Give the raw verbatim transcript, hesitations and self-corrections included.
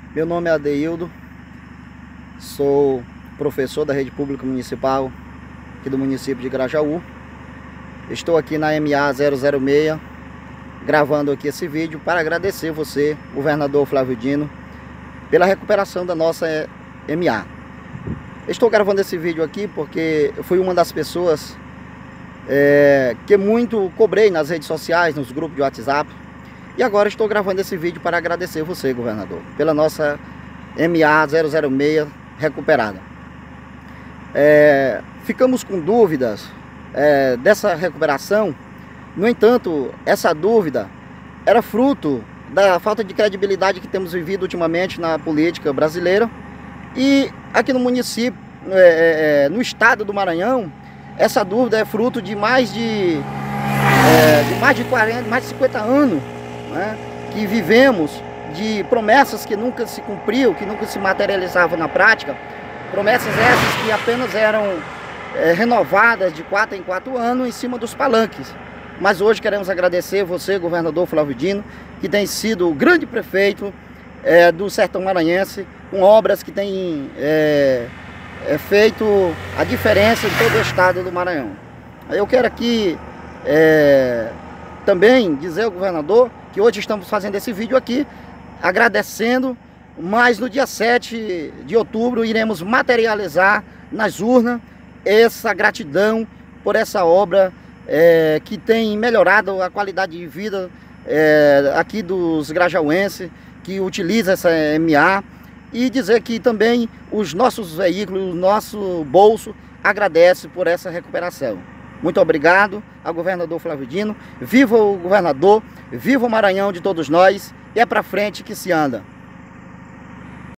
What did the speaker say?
Meu nome é Adeildo, sou professor da Rede Pública Municipal aqui do município de Grajaú. Estou aqui na M A zero zero seis, gravando aqui esse vídeo para agradecer você, governador Flávio Dino, pela recuperação da nossa M A. Estou gravando esse vídeo aqui porque eu fui uma das pessoas é, que muito cobrei nas redes sociais, nos grupos de WhatsApp. E agora estou gravando esse vídeo para agradecer você, governador, pela nossa M A zero zero seis recuperada. É, ficamos com dúvidas é, dessa recuperação. No entanto, essa dúvida era fruto da falta de credibilidade que temos vivido ultimamente na política brasileira. E aqui no município, é, é, no estado do Maranhão, essa dúvida é fruto de mais de, é, de mais de quarenta, mais de cinquenta anos, né, que vivemos de promessas que nunca se cumpriu, que nunca se materializavam na prática. Promessas essas que apenas eram é, renovadas de quatro em quatro anos em cima dos palanques. Mas hoje queremos agradecer você, governador Flávio Dino, que tem sido o grande prefeito é, do sertão maranhense, com obras que têm é, é, feito a diferença em todo o estado do Maranhão. Eu quero aqui é, também dizer ao governador que hoje estamos fazendo esse vídeo aqui, agradecendo, mas no dia sete de outubro iremos materializar nas urnas essa gratidão por essa obra é, que tem melhorado a qualidade de vida é, aqui dos grajauenses, que utiliza essa M A, e dizer que também os nossos veículos, o nosso bolso agradece por essa recuperação. Muito obrigado ao governador Flávio Dino. Viva o governador, viva o Maranhão de todos nós, e é para frente que se anda.